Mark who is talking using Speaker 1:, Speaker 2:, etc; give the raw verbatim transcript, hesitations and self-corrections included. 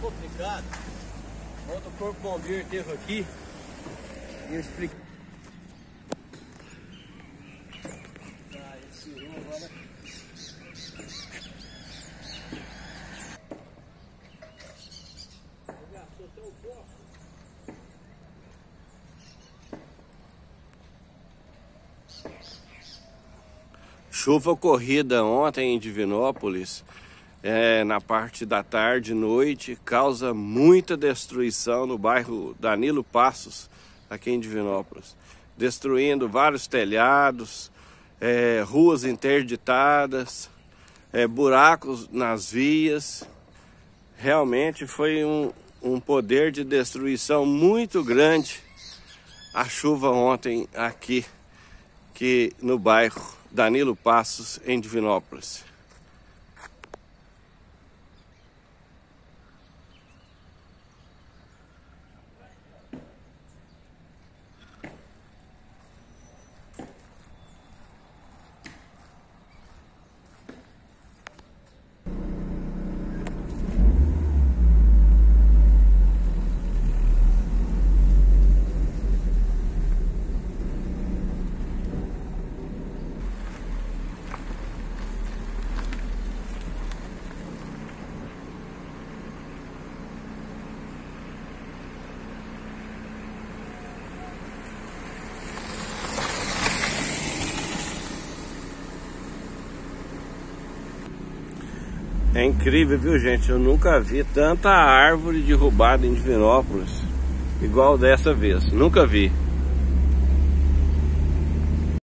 Speaker 1: complicado. Ontem o corpo bombeiro esteve aqui e eu expliquei. Ah, esse rio agora. Gastou até o poço.
Speaker 2: Chuva ocorrida ontem em Divinópolis, é, na parte da tarde e noite, causa muita destruição no bairro Danilo Passos, aqui em Divinópolis. Destruindo vários telhados, é, ruas interditadas, é, buracos nas vias. Realmente foi um, um poder de destruição muito grande a chuva ontem aqui que no bairro Danilo Passos, em Divinópolis. É incrível, viu, gente? Eu nunca vi tanta árvore derrubada em Divinópolis igual dessa vez. Nunca vi.